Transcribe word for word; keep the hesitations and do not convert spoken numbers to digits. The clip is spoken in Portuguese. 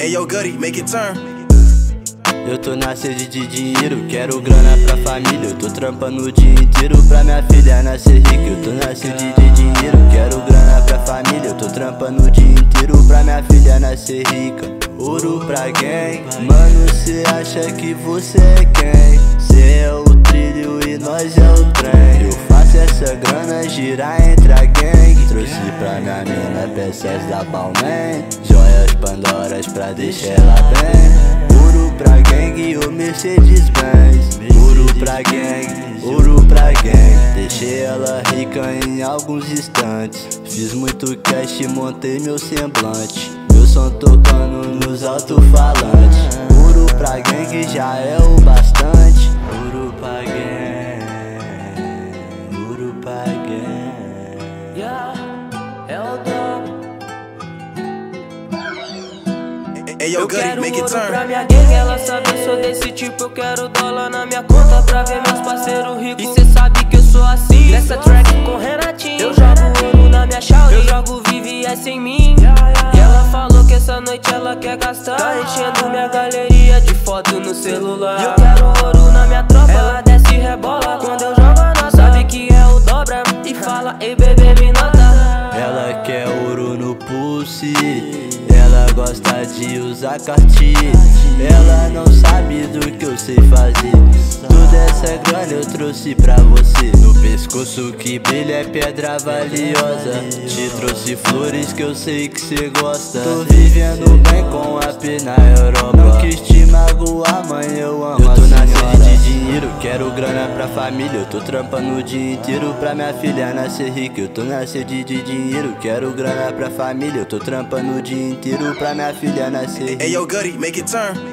Ayo, Goody, make it turn. Eu tô na sede de dinheiro, quero grana pra família. Eu tô trampando o dia inteiro pra minha filha nascer rica. Eu tô na sede de dinheiro, quero grana pra família. Eu tô trampando o dia inteiro pra minha filha nascer rica. Ouro pra gang, mano, cê acha que você é quem? Cê é o trilho e nós é o trem. Eu faço essa grana girar entre a gang. Trouxe pra minha mina peças da Balmain, joias Pandoras pra deixar ela bem. Ouro pra gang, o Mercedes Benz. Ouro pra gang, ouro pra gang. Deixei ela rica em alguns instantes. Fiz muito cash e montei meu semblante. Meu som tocando nos alto-falantes. Ouro pra gang já é o bastante. Ouro pra gang, ouro pra gang. Yeah, é o dom. Ayo, Eu Goody, quero make it ouro turn. pra minha gang, ela sabe eu sou desse tipo. Eu quero dólar na minha conta pra ver meus parceiros ricos. E cê sabe que eu sou assim, nessa track com Renatinho. Eu jogo ouro na minha chave, eu jogo Vivi S em mim. E ela falou que essa noite ela quer gastar. Tá enchendo minha galeria de foto no celular. E eu quero ouro na minha tropa, ela desce e rebola quando eu jogo a nota. Sabe que é o dobra e fala, ei bebê me nota. Ela quer ouro no pulse, ela gosta de usar Cartier. Ela não sabe do que eu sei fazer. Toda essa grana eu trouxe pra você. No pescoço que brilha é pedra valiosa. Te trouxe flores que eu sei que cê gosta. Tô vivendo bem com a P na Europa. Não quis te magoar, mãe, eu amo. Eu tô na sede de dinheiro, quero grana pra família. Eu tô trampando o dia inteiro pra minha filha nascer rica. Eu tô na sede de dinheiro, quero grana pra família. Eu tô trampando o dia inteiro pra minha filha nascer rica. Ayo, Goody, make it turn.